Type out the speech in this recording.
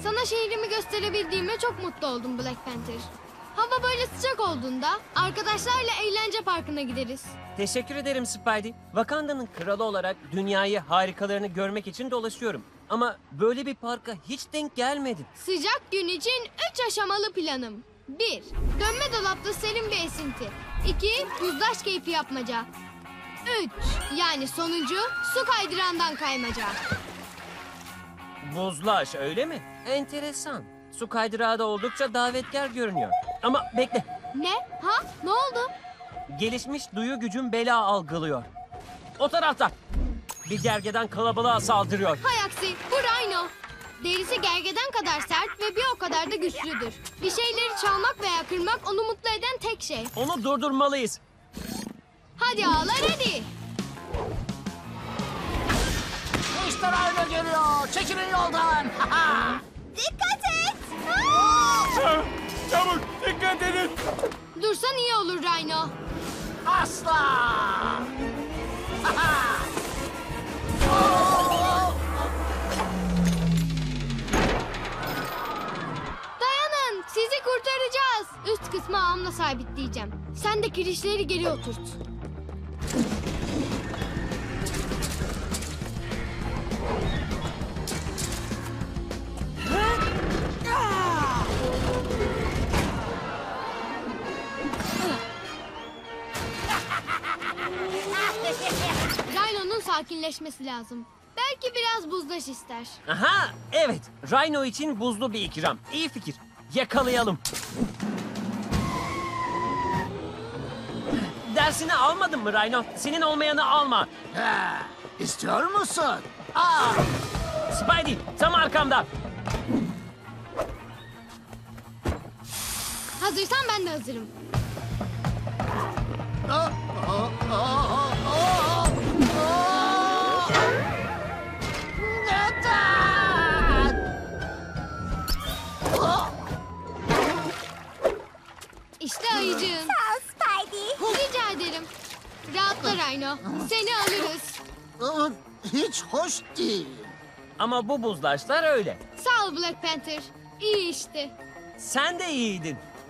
Sana şehrimi gösterebildiğime çok mutlu oldum Black Panther. Hava böyle sıcak olduğunda arkadaşlarla eğlence parkına gideriz. Teşekkür ederim Spidey. Wakanda'nın kralı olarak dünyayı harikalarını görmek için dolaşıyorum. Ama böyle bir parka hiç denk gelmedim. Sıcak gün için 3 aşamalı planım. 1. Dönme dolapta serin bir esinti. 2. Buzdaş keyfi yapmaca. 3. Yani sonuncu su kaydırandan kaymaca. Buzlaş öyle mi? Enteresan. Su kaydırağı da oldukça davetkar görünüyor. Ama bekle. Ne? Ha? Ne oldu? Gelişmiş duyu gücüm bela algılıyor. O tarafta. Bir gergedan kalabalığa saldırıyor. Hay aksi, bu Rhino. Derisi gergeden kadar sert ve bir o kadar da güçlüdür. Bir şeyleri çalmak veya kırmak onu mutlu eden tek şey. Onu durdurmalıyız. Hadi ağlar hadi. İşte Rhino geliyor. Çekilin yoldan. Dikkat et. Çabuk dikkat edin. Dursan iyi olur Rhino. Asla. Dayanın, sizi kurtaracağız. Üst kısmı ağımla sabitleyeceğim. Sen de kirişleri geri oturt. Rhino'nun sakinleşmesi lazım. Belki biraz buzdaş ister. Aha evet. Rhino için buzlu bir ikram. İyi fikir. Yakalayalım. Dersini almadın mı Rhino? Senin olmayanı alma. İstiyor musun? Spidey tam arkamda. Hazırsan ben de hazırım. Neden? İşte ayıcığın. Sağ ol Spidey. Rica ederim. Rahatla Rhino. Seni alırız. Hiç hoş değil. Ama bu buzlaşlar öyle. Sağ ol Black Panther. İyi işte. Sen de iyiydin.